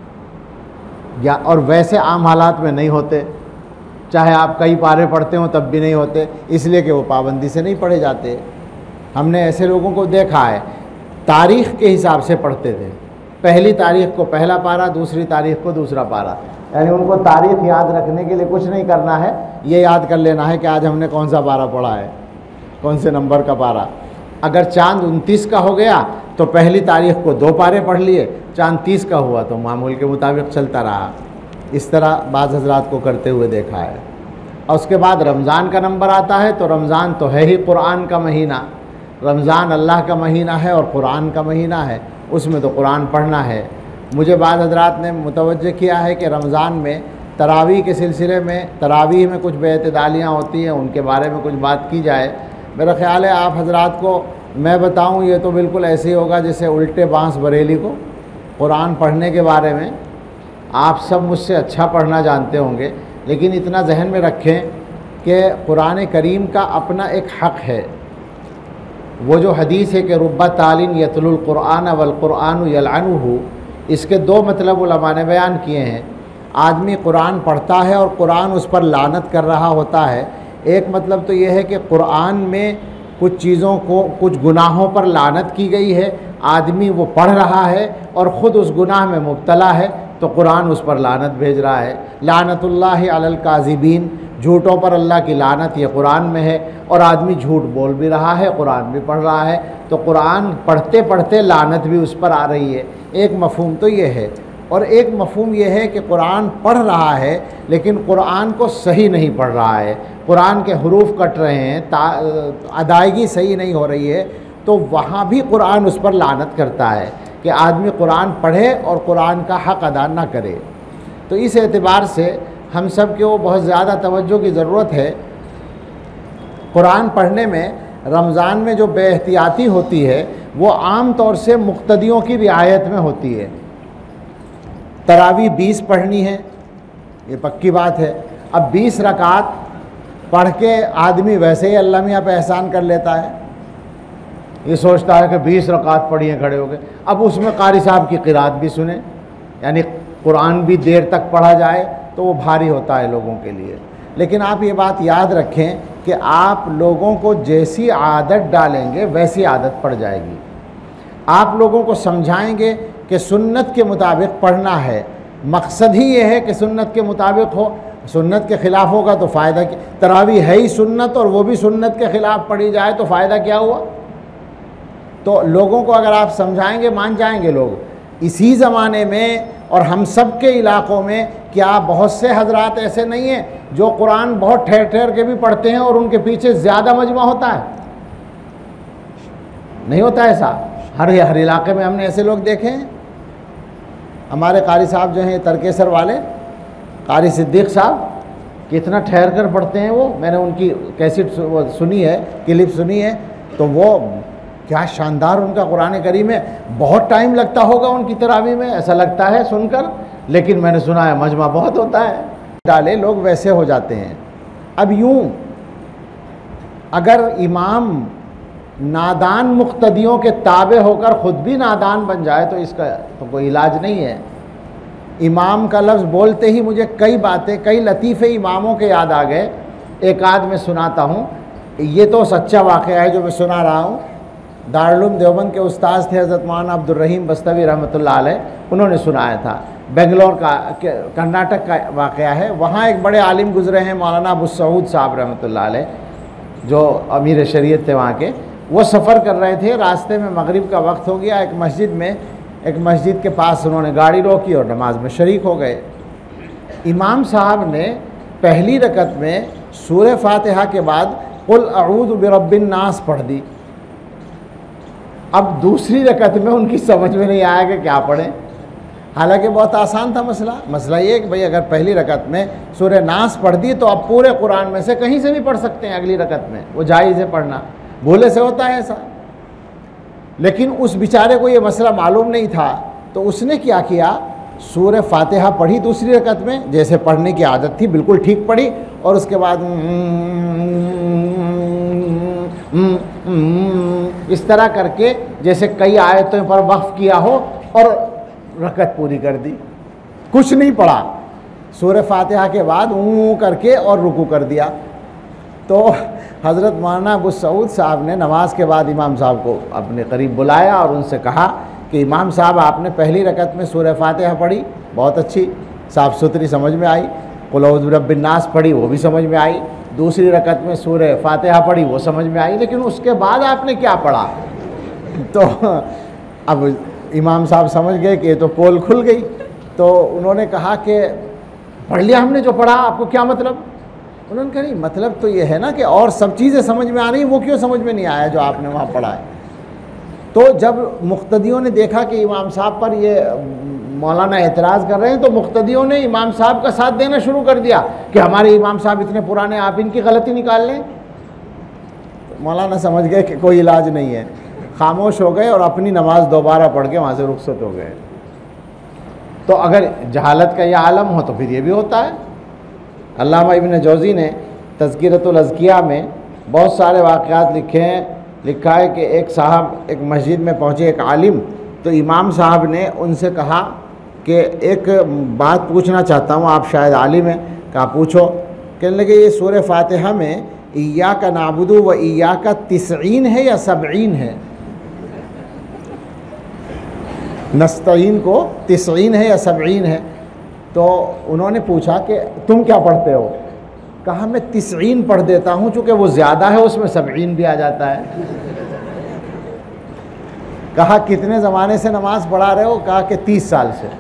اور ویسے عام حالات میں نہیں ہوتے, چاہے آپ کئی پارے پڑھتے ہوں تب بھی نہیں ہوتے, اس لیے کہ وہ پابندی سے نہیں پڑھے جاتے. ہم نے ایسے لوگوں کو دیکھا ہے تاریخ کے حساب سے پڑھتے تھے, پہلی تاریخ کو پہلا پارہ, دوسری تاریخ کو دوسرا پارہ, یعنی ان کو تاریخ یاد رکھنے کے لیے کچھ نہیں کرنا ہے، یہ یاد کر لینا ہے کہ آج ہم نے کون سا پارہ پڑھا ہے، کون سے نمبر کا پارہ۔ اگر چاند 29 کا ہو گیا تو پہلی تاریخ کو 2 پارے پڑھ لیے، چاند 30 کا ہوا تو معمول کے مطابق چلتا رہا۔ اس طرح بعض حضرات کو کرتے ہوئے دیکھا ہے۔ اور اس کے بعد رمضان کا نمبر آتا ہے تو رمضان تو ہے ہی قرآن کا مہینہ، رمضان اللہ کا مہینہ ہے اور قرآن کا مہینہ ہے، اس میں تو قرآن پڑھنا ہے۔ مجھے بعض حضرات نے متوجہ کیا ہے کہ رمضان میں تراویح کے سلسلے میں، تراویح میں کچھ بے اعتدالیاں ہوتی ہیں، ان کے بارے میں کچھ بات کی جائے۔ میرا خیال ہے آپ حضرات کو میں بتاؤں یہ تو بالکل ایسے ہی ہوگا جیسے الٹے بانس بریلی کو قرآن پڑھنے کے بارے میں آپ سب مجھ سے اچھا پڑھنا جانتے ہوں گے، لیکن اتنا ذہن میں رکھیں کہ قرآن کریم کا اپنا ایک حق ہے۔ وہ جو حدیث ہے کہ رب تالٍ یتلو القرآن والقرآن یلعنہ، اس کے 2 مطلب علماء نے بیان کیے ہیں۔ آدمی قرآن پڑھتا ہے اور قرآن اس پر لعنت کر رہا ہوتا ہے۔ ایک مطلب تو یہ ہے کہ قرآن میں کچھ چیزوں کو، کچھ گناہوں پر لعنت کی گئی ہے، آدمی وہ پڑھ رہا ہے اور خود اس گناہ میں مبتلا ہے تو قرآن اس پر لعنت بھیج رہا ہے۔ لعنت اللہ علی الکاذبین، جھوٹوں پر اللہ کی لعنت، یہ قرآن میں ہے، اور آدمی جھوٹ بول بھی رہا ہے، قرآن بھی پڑھ رہا ہے، تو قرآن پڑھتے پڑھتے لعنت بھی اس پر آ رہی ہے۔ ایک مفہوم تو یہ ہے، اور ایک مفہوم یہ ہے کہ قرآن پڑھ رہا ہے لیکن قرآن کو صحیح نہیں پڑھ رہا ہے، قرآن کے حروف کٹ رہے ہیں، ادائیگی صحیح نہیں ہو رہی ہے، تو وہاں بھی قرآن اس پر لعنت کرتا ہے کہ آدمی قرآن پڑھے اور قرآن کا حق ادا نہ کرے۔ تو اس اعتبار سے ہم سب کو بہت زیادہ توجہ کی ضرورت ہے۔ قرآن پڑھنے میں رمضان میں جو بے احتیاطی ہوتی ہے وہ عام طور سے مقتدیوں کی رعایت میں ہوتی ہے۔ تراویح 20 پڑھنی ہے، یہ پکی بات ہے۔ اب 20 رکعات پڑھ کے آدمی ویسے ہی اللہ میاں پہ احسان کر لیتا ہے، یہ سوچتا ہے کہ 20 رکعات پڑھی ہیں کھڑے ہو گئے، اب اس میں قاری صاحب کی قرات بھی سنیں، یعنی قرآن بھی دیر تک پڑھا جائے تو وہ بھاری ہوتا ہے لوگوں کے لیے۔ لیکن آپ یہ بات یاد رکھیں کہ آپ لوگوں کو جیسی عادت ڈالیں گے ویسی عادت پڑ جائے گی۔ آپ لوگوں کو سمجھائیں گے کہ سنت کے مطابق پڑھنا ہے، مقصد ہی یہ ہے کہ سنت کے مطابق ہو، سنت کے خلاف ہوگا تو فائدہ کیا؟ تراویح ہے ہی سنت اور وہ بھی سنت کے خلاف پڑھی جائے تو فائدہ کیا ہوا؟ تو لوگوں کو اگر آپ سمجھائیں گے مان جائیں گے لوگ۔ اسی زمانے میں اور ہم سب کے علاقوں میں کیا بہت سے حضرات ایسے نہیں ہیں جو قرآن بہت ٹھہر ٹھہر کے بھی پڑھتے ہیں اور ان کے پیچھے زیادہ مجمع ہوتا ہے؟ نہیں ہوتا ایسا؟ ہر علاقے میں ہم نے ایسے لوگ دیکھے ہیں۔ ہمارے قاری صاحب جو ہیں ترکیسر والے، قاری صدیق صاحب، کتنا ٹھہر کر پڑھتے ہیں وہ، میں نے ان کی کیسٹ سنی ہے، کلپ سنی ہے، تو وہ کیا شاندار ان کا قرآن کریم ہے، بہت ٹائم لگتا ہوگا ان کی تراویح میں، ایسا لگتا ہے سن کر، لیکن میں نے سنا ہے مجمع بہت ہوتا ہے، ڈالے لوگ ویسے ہو جاتے ہیں۔ اب یوں اگر امام نادان مقتدیوں کے تابع ہو کر خود بھی نادان بن جائے تو اس کا تو کوئی علاج نہیں ہے۔ امام کا لفظ بولتے ہی مجھے کئی باتیں، کئی لطیفے اماموں کے یاد آ گئے، ایک آدھ میں سناتا ہوں۔ یہ تو سچا واقعہ ہے جو میں سنا رہا ہوں۔ دارالعلوم دیوبند کے استاذ تھے حضرت مولانا عبدالرحیم بستوی رحمۃ اللہ علیہ، انہوں نے سنایا تھا، بنگلور کا، کرناٹک کا واقعہ ہے۔ وہاں ایک بڑے عالم گزرے ہیں مولانا ابو سعود صاحب رحمۃ اللہ علیہ، جو امیر شریعت تھے وہاں کے۔ وہ سفر کر رہے تھے، راستے میں مغرب کا وقت ہو گیا، ایک مسجد کے پاس انہوں نے گاڑی روکی اور نماز میں شریک ہو گئے۔ امام صاحب نے پہلی رکعت میں سورہ فاتحہ کے بعد قل اعوذ برب الناس پڑھ دی۔ اب دوسری رکعت میں ان کی سمجھ میں نہیں آیا کہ کیا پڑھیں، حالانکہ بہت آسان تھا مسئلہ یہ ہے کہ بھئی اگر پہلی رکعت میں سورہ ناس پڑھ دی تو اب پورے قرآن میں سے کہیں سے بھی پڑھ سکتے ہیں اگلی رکعت میں، وہ جائز ہے پڑھنا، بھولے سے ہوتا ہے ایسا۔ لیکن اس بیچارے کو یہ مسئلہ معلوم نہیں تھا، تو اس نے کیا کیا، سورہ فاتحہ پڑھی دوسری رکعت میں، جیسے پڑھنے کی عادت تھی بالکل ٹھیک پڑھی، اور اس کے بعد اس طرح کر کے جیسے کئی آیتوں پر وقف کیا ہو اور رکعت پوری کر دی، کچھ نہیں پڑھا، سورہ فاتحہ کے بعد کر کے اور رکوع کر دیا۔ تو حضرت مولانا ابو سعود صاحب نے نماز کے بعد امام صاحب کو اپنے قریب بلایا اور ان سے کہا کہ امام صاحب آپ نے پہلی رکعت میں سورہ فاتحہ پڑھی، بہت اچھی، صاف ستھری سمجھ میں آئی، قل اعوذ برب الناس پڑھی وہ بھی سمجھ میں آئی، دوسری رکعت میں سورہ فاتحہ پڑھی وہ سمجھ میں آئی، لیکن اس کے بعد آپ نے کیا پڑھا؟ تو اب امام صاحب سمجھ گئے کہ یہ تو پول کھل گئی، تو انہوں نے کہا کہ پڑھ لیا ہم نے جو پڑھا، آپ کو کیا مطلب؟ انہوں نے کہا نہیں مطلب تو یہ ہے نا کہ اور سب چیزیں سمجھ میں آ رہی ہیں، وہ کیوں سمجھ میں نہیں آیا جو آپ نے وہاں پڑھا ہے؟ تو جب مقتدیوں نے دیکھا کہ امام صاحب پر یہ مولانا اعتراض کر رہے ہیں تو مقتدیوں نے امام صاحب کا ساتھ دینا شروع کر دیا کہ ہمارے امام صاحب اتنے پرانے، آپ ان کی غلطی نکال لیں۔ مولانا سمجھ گئے کہ کوئی علاج نہیں ہے، خاموش ہو گئے اور اپنی نماز دوبارہ پڑھ کے وہاں سے رخصت ہو گئے۔ تو اگر جہالت کا یہ عالم ہو تو پھر یہ بھی ہوتا ہے۔ علامہ ابن جوزی نے تذکرۃ الاذکیاء میں بہت سارے واقعات لکھے ہیں، لکھا ہے کہ ایک صاحب ایک مسجد میں پہنچے، ایک عالم، تو امام صاحب نے ان سے کہا کہ ایک بات پوچھنا چاہتا ہوں، آپ شاید عالم ہیں، کہا پوچھو۔ کہنے لگے یہ سورہ فاتحہ میں ایاک نعبد و ایاک 90 ہے یا 70 ہے؟ نستعین کو 90 ہے یا 70 ہے؟ تو انہوں نے پوچھا کہ تم کیا پڑھتے ہو؟ کہا میں 90 پڑھ دیتا ہوں، چونکہ وہ زیادہ ہے اس میں 70 بھی آ جاتا ہے۔ کہا کتنے زمانے سے نماز پڑھا رہے ہو؟ کہا کہ 30 سال سے۔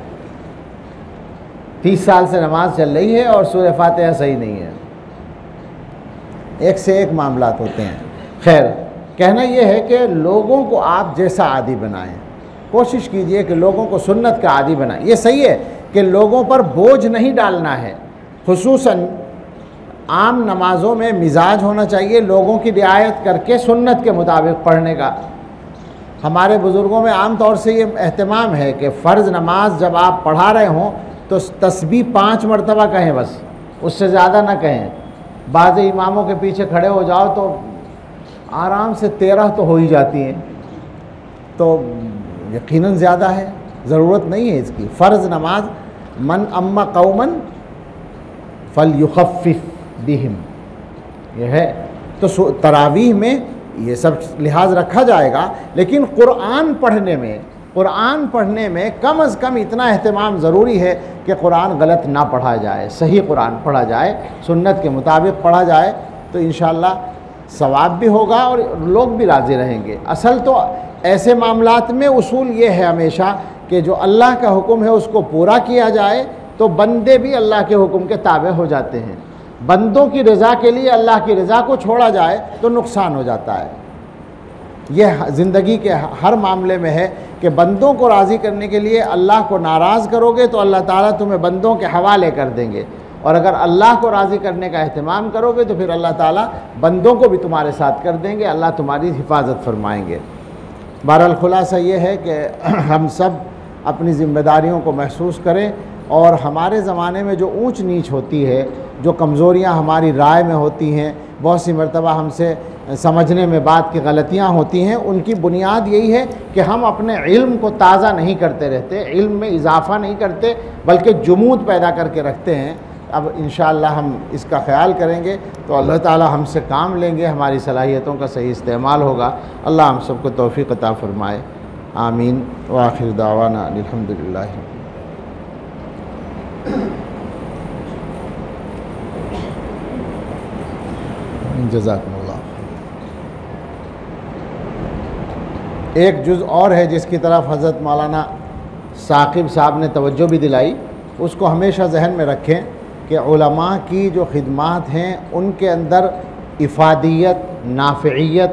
30 سال سے نماز چل رہی ہے اور سورہ فاتحہ صحیح نہیں ہے۔ ایک سے ایک معاملات ہوتے ہیں۔ خیر، کہنا یہ ہے کہ لوگوں کو آپ جیسا عادی بنائیں، کوشش کیجئے کہ لوگوں کو سنت کا عادی بنائیں۔ یہ صحیح ہے کہ لوگوں پر بوجھ نہیں ڈالنا ہے، خصوصاً عام نمازوں میں مزاج ہونا چاہیے لوگوں کی رعایت کر کے سنت کے مطابق پڑھنے کا۔ ہمارے بزرگوں میں عام طور سے یہ اہتمام ہے کہ فرض نماز جب آپ پڑھا رہے ہوں تو تسبیح 5 مرتبہ کہیں، بس اس سے زیادہ نہ کہیں۔ بعض اماموں کے پیچھے کھڑے ہو جاؤ تو آرام سے 13 تو ہو ہی جاتی ہیں، تو یقیناً زیادہ ہے، ضرورت نہیں ہے اس کی۔ فرض نماز من اما قوما فلیخفف بہم، یہ ہے۔ تو تراویح میں یہ سب لحاظ رکھا جائے گا، لیکن قرآن پڑھنے میں کم از کم اتنا اہتمام ضروری ہے کہ قرآن غلط نہ پڑھا جائے، صحیح قرآن پڑھا جائے، سنت کے مطابق پڑھا جائے، تو انشاءاللہ ثواب بھی ہوگا اور لوگ بھی راضی رہیں گے۔ اصل تو ایسے معاملات میں اصول یہ ہے ہمیشہ کہ جو اللہ کا حکم ہے اس کو پورا کیا جائے تو بندے بھی اللہ کے حکم کے تابع ہو جاتے ہیں۔ بندوں کی رضا کے لیے اللہ کی رضا کو چھوڑا جائے تو نقصان ہو جاتا ہے۔ یہ زندگی کے ہر معاملے میں ہے کہ بندوں کو راضی کرنے کے لیے اللہ کو ناراض کرو گے تو اللہ تعالیٰ تمہیں بندوں کے حوالے کر دیں گے، اور اگر اللہ کو راضی کرنے کا اہتمام کرو گے تو پھر اللہ تعالیٰ بندوں کو بھی تمہارے ساتھ کر دیں گے، اللہ تمہاری حفاظت فرمائیں گے۔ بہرحال خلاصہ یہ ہے کہ ہم سب اپنی ذمہ داریوں کو محسوس کریں، اور ہمارے زمانے میں جو اونچ نیچ ہوتی ہے، جو کمزوریاں ہماری رائے میں ہوتی ہیں، بہت سی مرتبہ ہم سے سمجھنے میں بات کی غلطیاں ہوتی ہیں، ان کی بنیاد یہی ہے کہ ہم اپنے علم کو تازہ نہیں کرتے رہتے، علم میں اضافہ نہیں کرتے بلکہ جمود پیدا کر کے رکھتے ہیں۔ اب انشاءاللہ ہم اس کا خیال کریں گے تو اللہ تعالی ہم سے کام لیں گے، ہماری صلاحیتوں کا صحیح استعمال ہوگا۔ اللہ ہم سب کو توفیق عطا فرمائے، آمین۔ وآخر دعوانا الحمدللہ۔ جزاکم اللہ۔ ایک جز اور ہے جس کی طرف حضرت مولانا ثاقب صاحب نے توجہ بھی دلائی، اس کو ہمیشہ ذہن میں رکھیں کہ علماء کی جو خدمات ہیں ان کے اندر افادیت، نافعیت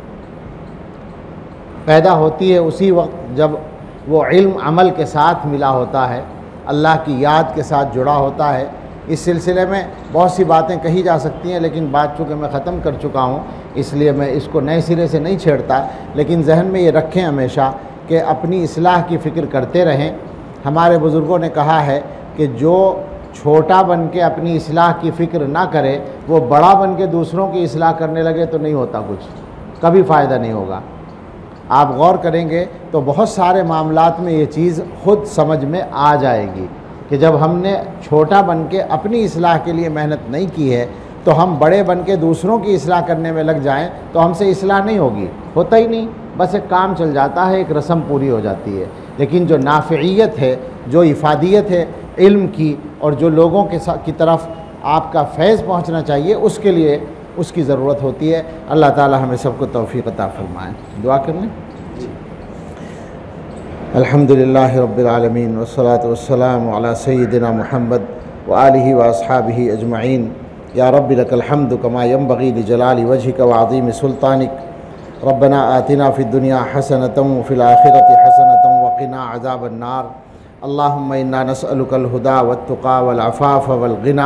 پیدا ہوتی ہے اسی وقت جب وہ علم عمل کے ساتھ ملا ہوتا ہے، اللہ کی یاد کے ساتھ جڑا ہوتا ہے۔ اس سلسلے میں بہت سی باتیں کہی جا سکتی ہیں، لیکن بات چونکہ میں ختم کر چکا ہوں اس لیے میں اس کو نئے سرے سے نہیں چھیڑتا، لیکن ذہن میں یہ رکھیں ہمیشہ کہ اپنی اصلاح کی فکر کرتے رہیں۔ ہمارے بزرگوں نے کہا ہے کہ جو چھوٹا بن کے اپنی اصلاح کی فکر نہ کرے، وہ بڑا بن کے دوسروں کی اصلاح کرنے لگے تو نہیں ہوتا کچھ، کبھی فائدہ نہیں ہوگا۔ آپ غور کریں گے تو بہت سارے معاملات میں یہ چیز خود سمجھ میں آ جائے گی کہ جب ہم نے چھوٹا بن کے اپنی اصلاح کے لیے محنت نہیں کی ہے تو ہم بڑے بن کے دوسروں کی اصلاح کرنے میں لگ جائیں تو ہم سے اصلاح نہیں ہوگی، ہوتا ہی نہیں، بس ایک کام چل جاتا ہے، ایک رسم پوری ہو جاتی ہے۔ لیکن جو نافعیت ہے، جو افادیت ہے، علم کی اور جو لوگوں کی طرف آپ کا فیض پہنچنا چاہیے اس کے لیے اس کی ضرورت ہوتی ہے۔ اللہ تعالی ہمیں سب کو توفیق عطا فرمائے۔ دعا کر لیں۔ الحمدللہ رب العالمین والصلاة والسلام علی سیدنا محمد وآلہ واصحابہ اجمعین۔ یا رب لک الحمد کما ینبغی لجلال وجہک وعظیم سلطانک۔ ربنا آتنا فی الدنیا حسنۃ وفی الآخرۃ حسنۃ وقنا عذاب النار۔ اللہم انا نسألک الہدی والتقی والعفاف والغنی۔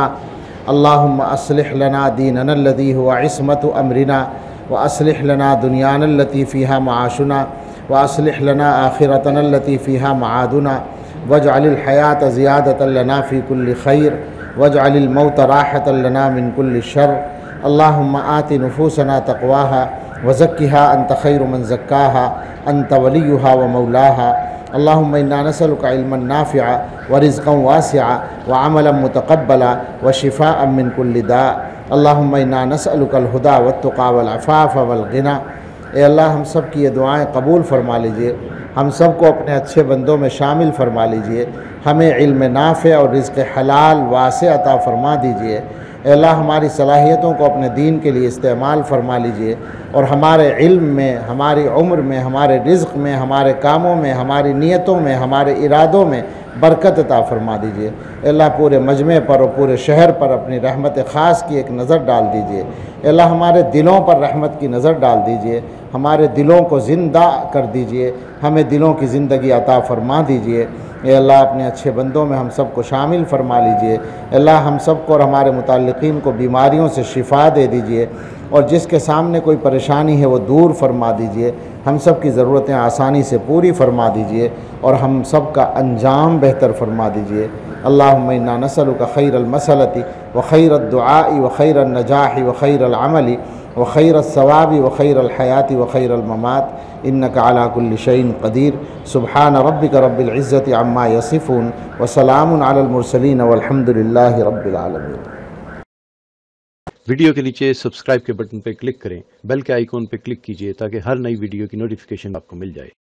اللہم اصلح لنا دیننا الذی هو عصمۃ امرنا واصلح لنا دنیانا التي فیہا معاشنا واصلح لنا آخرتنا التي فيها معادنا واجعل الحیاة زیادة لنا في كل خیر واجعل الموت راحة لنا من كل شر۔ اللہم آت نفوسنا تقواها وزکها انت خیر من زکاها انت ولیها ومولاها۔ اللہم انا نسألک علما نافعا ورزقا واسعا وعملا متقبلا وشفاء من كل داء۔ اللہم انا نسألک الہدی والتقی والعفاف والغنی۔ اے اللہ ہم سب کی یہ دعائیں قبول فرما لیجئے، ہم سب کو اپنے اچھے بندوں میں شامل فرما لیجئے، ہمیں علم نافع اور رزق حلال واسع عطا فرما دیجئے۔ اے اللہ ہماری صلاحیتوں کو اپنے دین کے لیے استعمال فرما لیجئے اور ہمارے علم میں، ہماری عمر میں، ہمارے رزق میں، ہمارے کاموں میں، ہماری نیتوں میں، ہمارے ارادوں میں برکت عطا فرما دیجئے۔ اے اللہ پورے مجمع پر اور پورے شہر پر اپنی رحمت خاص کی ایک نظر ڈال دیجئے۔ اے اللہ ہمارے دلوں پر رحمت کی نظر ڈال دیجئے، ہمارے دلوں کو زندہ کر دیجئے، ہمیں دلوں کی زندگی عطا فرما دیجئے۔ اے اللہ اپنے اچھے بندوں میں ہم سب کو شامل فرما لیجئے۔ اے اللہ ہم سب کو اور ہمارے متعلقین کو بیماریوں سے شفا دے دیجئے اور جس کے سامنے کوئی پریشانی ہے وہ دور فرما دیجئے، ہم سب کی ضرورتیں آسانی سے پوری فرما دیجئے اور ہم سب کا انجام بہتر فرما دیجئے۔ اللہم انا نسألک خیر المسألۃ وخیر الدعاء وخیر النجاح وخیر العمل وخیر الثواب وخیر الحیاة وخیر الممات انک علی کل شیء قدیر۔ سبحان ربک رب العزۃ عما یصفون وسلام علی المرسلین والحمد للہ رب العالمین۔ ویڈیو کے نیچے سبسکرائب کے بٹن پہ کلک کریں، بیل کے آئیکن پہ کلک کیجئے تاکہ ہر نئی ویڈیو کی نوٹیفیکیشن آپ کو مل جائے۔